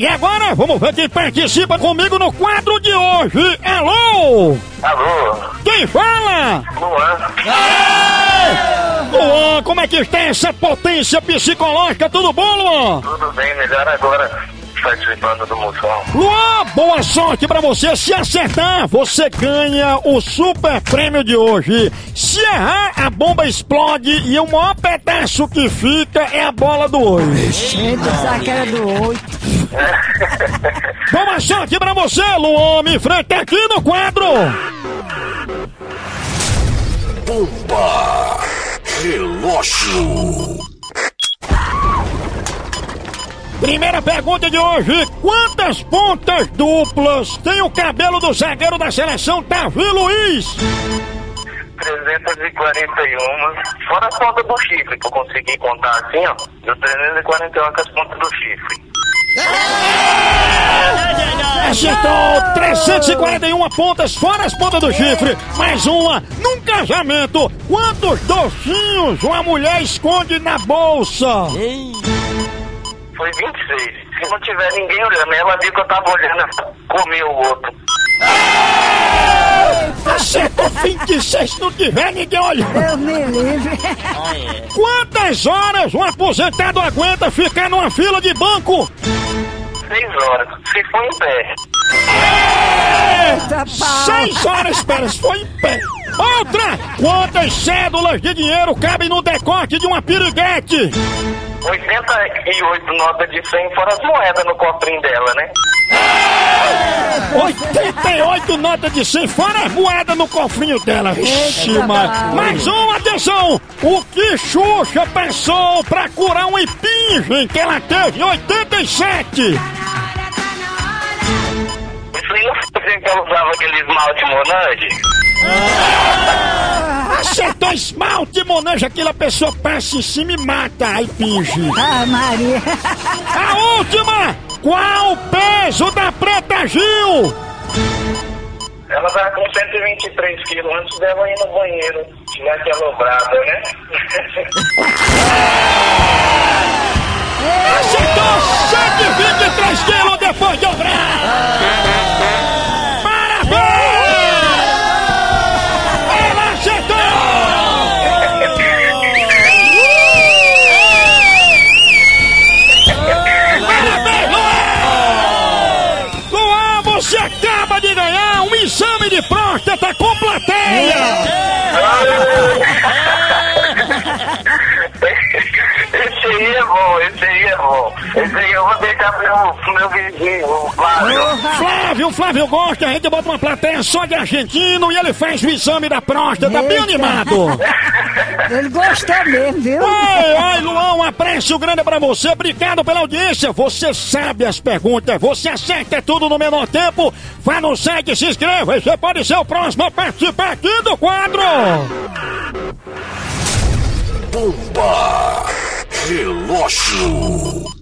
E agora, vamos ver quem participa comigo no quadro de hoje. Alô? Alô? Quem fala? Luan. Luan, como é que está essa potência psicológica? Tudo bom, Luan? Tudo bem, melhor agora participando do Moção. Luan, boa sorte pra você. Se acertar, você ganha o super prêmio de hoje. Se errar, a bomba explode e o maior pedaço que fica é a bola do olho. Eita, saca do 8. Boa sorte pra você, Luan. Me enfrenta aqui no quadro. Bomba Relógio. Primeira pergunta de hoje: quantas pontas duplas tem o cabelo do zagueiro da seleção Davi Luiz? 341, fora a ponta do chifre, que eu consegui contar assim, ó. Deu 341 com as pontas do chifre. Acertou! 341 pontas fora as pontas do chifre. Mais uma. Num casamento, quantos docinhos uma mulher esconde na bolsa? Foi 26. Se não tiver ninguém olhando, ela viu que eu tava olhando, comeu o outro. Acertou 26 se não tiver ninguém olhando. Deus me livre. Quantas horas um aposentado aguenta ficar numa fila de banco? 6 horas, se for em pé. Eita, pau. 6 horas, espera, se foi em pé. Outra! Quantas cédulas de dinheiro cabem no decote de uma piriguete? 88 notas de 100 fora as moedas no cofrinho dela, né? 88 notas de 100 fora as moedas no cofrinho dela. Vixe, mais uma, atenção! O que Xuxa pensou pra curar uma impingem que ela teve em 87? Isso aí não foi que ela usava aquele esmalte Monange? Acertou esmalte, Monange, aquela pessoa passa em cima e mata a impinge. Ah, Maria. A última! Qual o peso da Preta Gil? Ela tava com 123 quilos antes dela ir no banheiro, tirar aquela obrada, né? Acertou 123 quilos depois de obrar! Parabéns! Ela acertou! Parabéns, Luan! Luan, você acaba de ganhar um exame de próstata com plateia! Esse aí é bom, esse aí é bom. Esse aí eu vou deixar pro meu vizinho, o Flávio. Flávio gosta, a gente bota uma plateia só de argentino e ele faz o exame da próstata, bem animado. Ele gostou mesmo, viu? Ai, Luan, um apreço grande pra você, obrigado pela audiência. Você sabe as perguntas, você acerta tudo no menor tempo. Vá no site, se inscreva e você pode ser o próximo a participar aqui do quadro. Bomba Relógio.